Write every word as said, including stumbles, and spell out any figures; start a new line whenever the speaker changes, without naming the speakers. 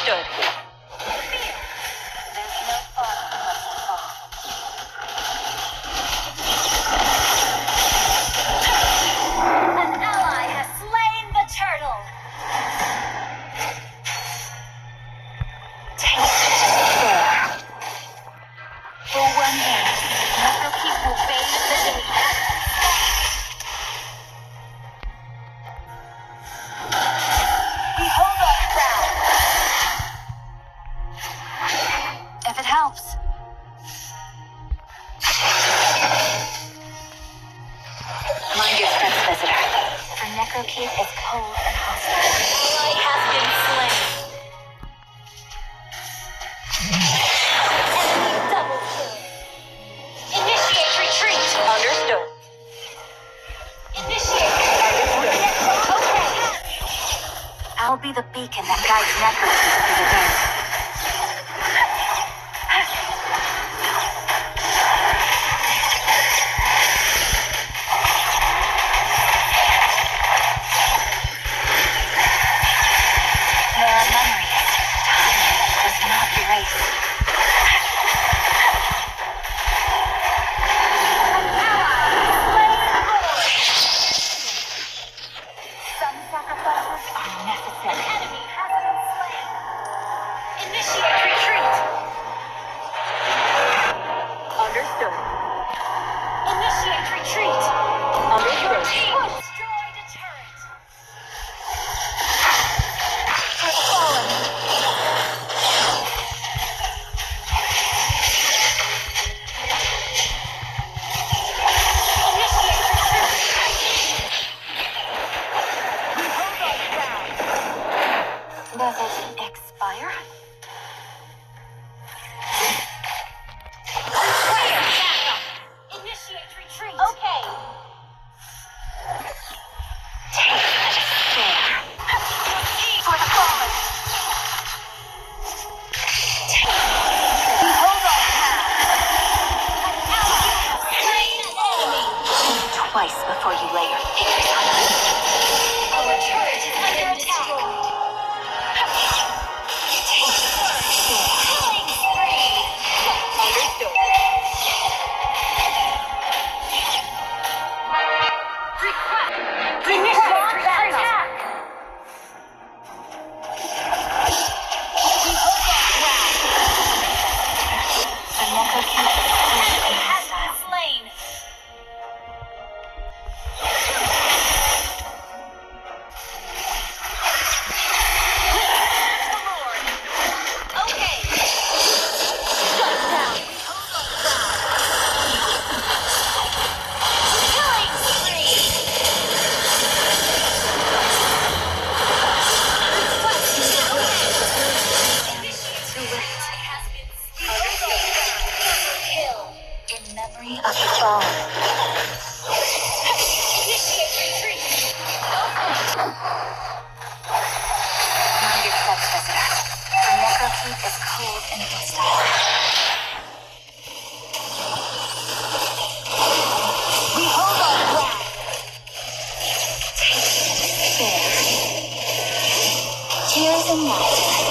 Understood.
There's no fun unless you fall. An ally has slain the turtle. Taste despair. For one day, Necrokeep will bathe the day. We hold our ground. If it helps. Mind your steps, visitor. For Necrokeep is cold and hostile. Ally has been slain. Enemy double kill. Initiate retreat.
Understood.
Initiate. Okay. I'll be the beacon that guides Necrokeep through the day. There are memories time does not erase. Some sacrifices are necessary. An enemy has been slain. Initiate retreat.
Understood.
Initiate retreat.
Understood.
Destroyed a turret. For the fallen. Initiate retreat. We hold our ground. Does it expire? Fire! Initiate retreat. Okay. Take the despair. For the fallen. Take the despair. We hold our ground. An ally has slain an enemy. Think twice before you lay your fingers on us. Our turret is under attack. Take the despair. Killing spree.
Understood.
Request. Initiate attack. We hold our ground. The Necrokeep is enemy has been slain. The Lord. Okay. Shut down. We hold our ground. Killing spree. In memory of the fallen. Initiate retreat. Mind your steps, visitor. For Necrokeep is cold and hostile. We hold our ground. Take the despair. Tears and laughter